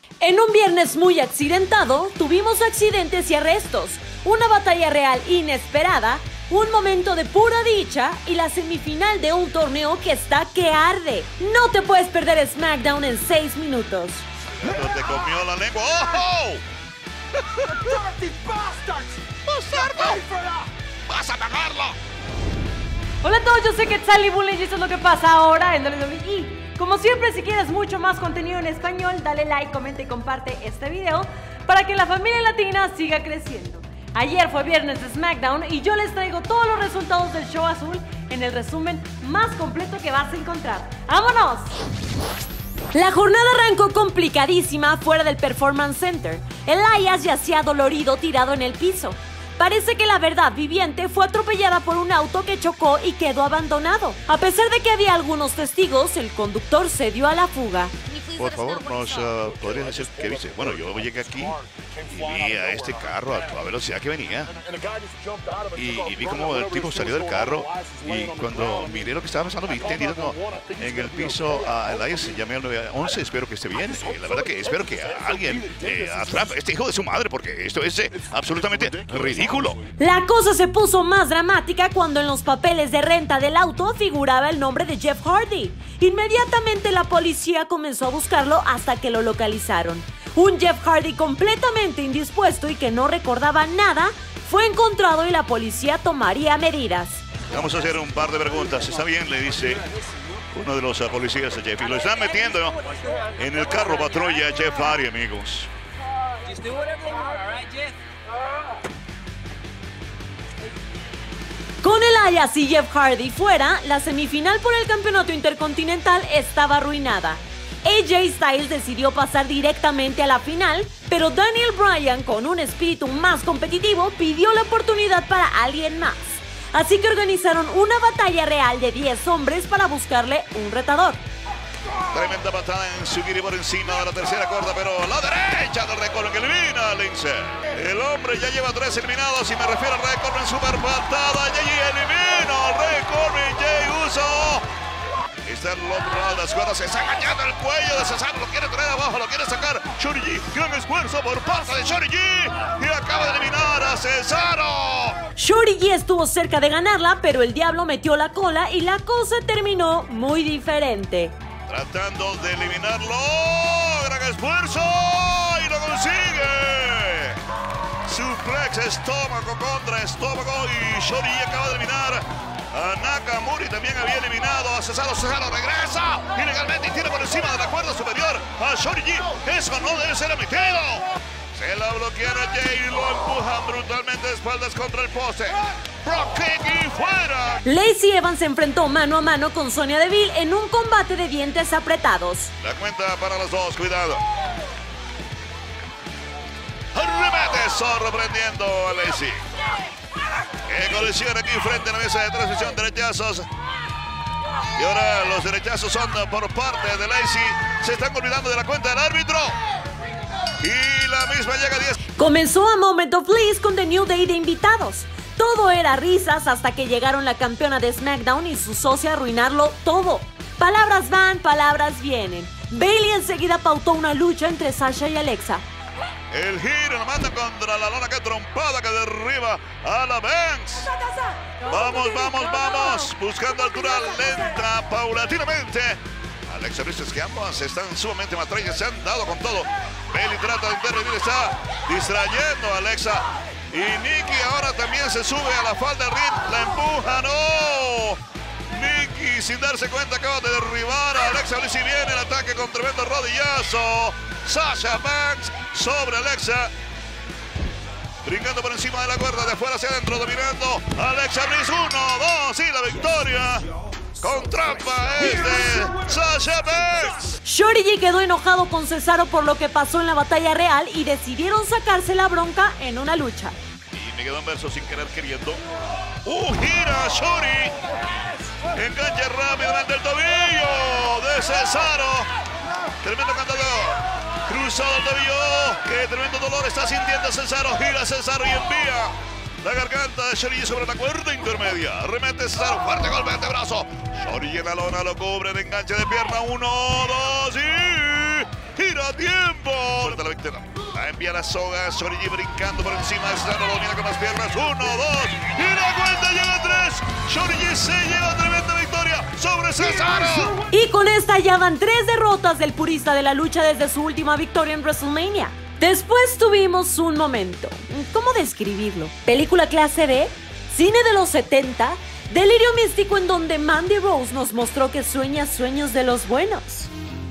En un viernes muy accidentado, tuvimos accidentes y arrestos, una batalla real inesperada, un momento de pura dicha y la semifinal de un torneo que está que arde. No te puedes perder SmackDown en 6 minutos. No te comió la lengua. ¡Ojo! ¡Vas a pagarlo! Hola a todos, yo soy Quetzal Bullet y esto es lo que pasa ahora en WWE. Como siempre, si quieres mucho más contenido en español, dale like, comenta y comparte este video para que la familia latina siga creciendo. Ayer fue viernes de SmackDown y yo les traigo todos los resultados del show azul en el resumen más completo que vas a encontrar. ¡Vámonos! La jornada arrancó complicadísima fuera del Performance Center. Elias yacía dolorido tirado en el piso. Parece que la verdad viviente fue atropellada por un auto que chocó y quedó abandonado. A pesar de que había algunos testigos, el conductor se dio a la fuga. Por favor, nos podrías decir qué viste. Bueno, yo llegué aquí y vi a este carro a toda velocidad que venía y vi cómo el tipo salió del carro y cuando miré lo que estaba pasando vi tendido en el piso a Elias. Llamé al 911, espero que esté bien. La verdad que espero que alguien atrape a este hijo de su madre porque esto es absolutamente ridículo. La cosa se puso más dramática cuando en los papeles de renta del auto figuraba el nombre de Jeff Hardy. Inmediatamente la policía comenzó a buscarlo hasta que lo localizaron. Un Jeff Hardy completamente indispuesto y que no recordaba nada fue encontrado y la policía tomaría medidas. Vamos a hacer un par de preguntas. ¿Está bien? Le dice uno de los policías a Jeff. Y lo están metiendo, ¿no?, en el carro patrulla Jeff Hardy, amigos. Con Elias y Jeff Hardy fuera, la semifinal por el campeonato intercontinental estaba arruinada. AJ Styles decidió pasar directamente a la final, pero Daniel Bryan, con un espíritu más competitivo, pidió la oportunidad para alguien más. Así que organizaron una batalla real de 10 hombres para buscarle un retador. Tremenda patada en Sugiri por encima de la tercera cuerda, pero la derecha del Red Corbin que elimina a Lince. El hombre ya lleva 3 eliminados y me refiero al Red Corbin, super patada. Y elimina al Red Corbin, Jey Uso. Está en el otro lado de las cuerdas, se está engañando el cuello de Cesaro, lo quiere traer abajo, lo quiere sacar Shorty G. Gran esfuerzo por parte de Shorty G y acaba de eliminar a Cesaro. Shorty G estuvo cerca de ganarla, pero el diablo metió la cola y la cosa terminó muy diferente. Tratando de eliminarlo, gran esfuerzo y lo consigue. Suplex estómago contra estómago y Shorty G acaba de eliminar a Nakamura. También había eliminado a Cesaro. Cesaro regresa ilegalmente y tira por encima de la cuerda superior a Shorty G. Eso no debe ser emitido. Se la bloquean a Jey y lo empujan brutalmente de espaldas contra el poste. Brock kick y fuera. Lacey Evans se enfrentó mano a mano con Sonya Deville en un combate de dientes apretados. La cuenta para los dos, cuidado. Remate sorprendiendo a Lacey. Que colisión aquí frente a la mesa de transmisión, derechazos. Y ahora los derechazos son por parte de Lacey. Se están olvidando de la cuenta del árbitro. Y la misma llega a 10. Comenzó a Moment of Bliss con The New Day de invitados. Todo era risas hasta que llegaron la campeona de SmackDown y su socia a arruinarlo todo. Palabras van, palabras vienen. Bayley enseguida pautó una lucha entre Sasha y Alexa. El giro lo manda contra la lona, que trompada que derriba a la Banks. Vamos, vamos, vamos. Buscando altura lenta, paulatinamente. Alexa Bliss, es que ambas están sumamente matrallas, se han dado con todo. Bayley trata de intervenir, está distrayendo a Alexa. Y Nikki ahora también se sube a la falda del ring, la empuja, ¡no! Nikki sin darse cuenta acaba de derribar a Alexa Bliss y viene el ataque con tremendo rodillazo. Sasha Banks sobre Alexa. Brincando por encima de la cuerda, de afuera hacia adentro, dominando Alexa Bliss. 1, 2 y la victoria. Con trampa es de Sasha Banks. Shorty G quedó enojado con Cesaro por lo que pasó en la batalla real y decidieron sacarse la bronca en una lucha. Y me quedó en verso sin querer queriendo. Gira Shorty. Enganche rápidamente el tobillo de Cesaro. Tremendo candado. Cruzado el tobillo. Qué tremendo dolor está sintiendo Cesaro. Gira Cesaro y envía la garganta de Shorty sobre la cuerda intermedia. Remete Cesaro, fuerte golpe de antebrazo. Shorty en la lona, lo cubre de enganche de pierna. 1, 2 y gira a tiempo. Mayweather. Envía la soga, Shorty brincando por encima de Cesaro, lo domina con las piernas. 1, 2, y la cuenta llega a 3. Shorty se lleva tremenda victoria sobre Cesaro. Y con esta ya van 3 derrotas del purista de la lucha desde su última victoria en WrestleMania. Después tuvimos un momento, ¿cómo describirlo? ¿Película clase B? ¿Cine de los 70? Delirio místico en donde Mandy Rose nos mostró que sueña sueños de los buenos.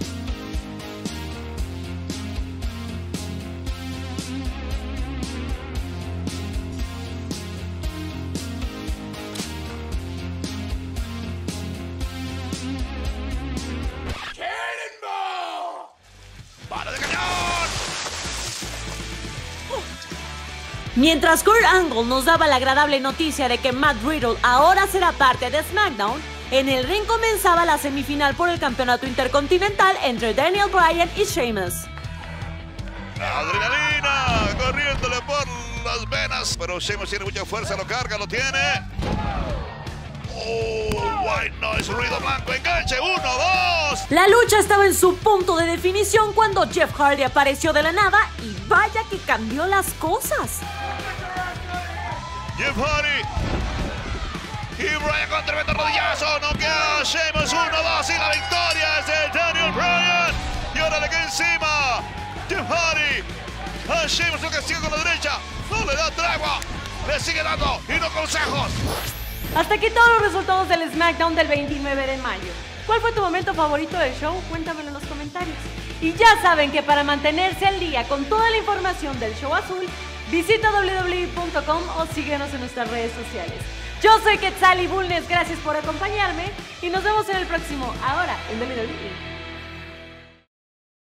Mientras Kurt Angle nos daba la agradable noticia de que Matt Riddle ahora será parte de SmackDown, en el ring comenzaba la semifinal por el campeonato intercontinental entre Daniel Bryan y Sheamus. Adrenalina corriéndole por las venas, pero Sheamus tiene mucha fuerza, lo carga, lo tiene. White Noise, ruido blanco, enganche, 1, 2. La lucha estaba en su punto de definición cuando Jeff Hardy apareció de la nada y vaya que cambió las cosas. Jeff Hardy y Bryan con tremendo rodillazo, noquea a Sheamus, 1, 2 y la victoria es de Daniel Bryan. Y ahora le queda encima Jeff Hardy a Sheamus, lo castiga con la derecha, no le da tregua, le sigue dando y no consejos. Hasta aquí todos los resultados del SmackDown del 29 de mayo. ¿Cuál fue tu momento favorito del show? Cuéntamelo en los comentarios. Y ya saben que para mantenerse al día con toda la información del show azul, visita www.com o síguenos en nuestras redes sociales. Yo soy Quetzali Bulnes, gracias por acompañarme y nos vemos en el próximo Ahora en WWE.